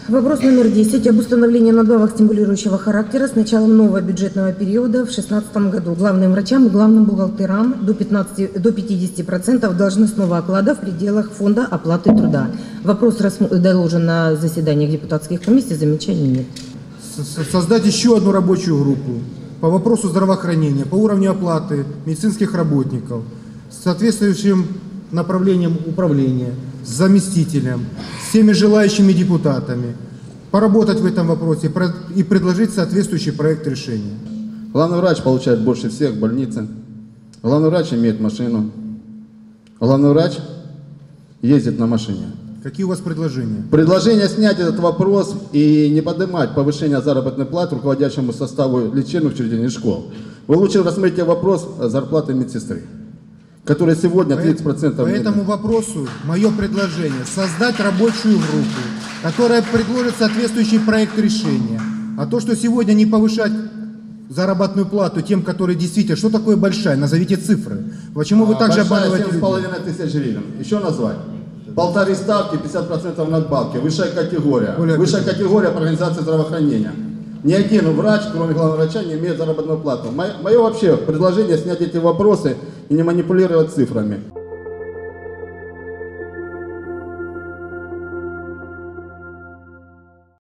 Вопрос номер 10 об установлении надбавок стимулирующего характера с началом нового бюджетного периода в 2016 году главным врачам и главным бухгалтерам до 50% должностного оклада в пределах фонда оплаты труда. Вопрос доложен на заседаниях депутатских комиссий, замечаний нет. Создать еще одну рабочую группу по вопросу здравоохранения, по уровню оплаты медицинских работников, с соответствующим направлением управления, с заместителем, с всеми желающими депутатами, поработать в этом вопросе и предложить соответствующий проект решения. Главный врач получает больше всех в больнице. Главный врач имеет машину. Главный врач ездит на машине. Какие у вас предложения? Предложение снять этот вопрос и не поднимать повышение заработной платы руководящему составу лечебных учреждений и школ. Вы лучше рассмотрите вопрос зарплаты медсестры, которая сегодня 30%. По этому вопросу мое предложение создать рабочую группу, которая предложит соответствующий проект решения. А то, что сегодня не повышать заработную плату тем, которые действительно... Что такое большая? Назовите цифры. Почему вы также обманываете людей? 7,5 тысяч гривен. Еще назвать? Полторы ставки, 50% надбавки. Высшая категория. Высшая категория по организации здравоохранения. Ни один врач, кроме главного врача, не имеет заработную плату. Мое вообще предложение снять эти вопросы и не манипулировать цифрами.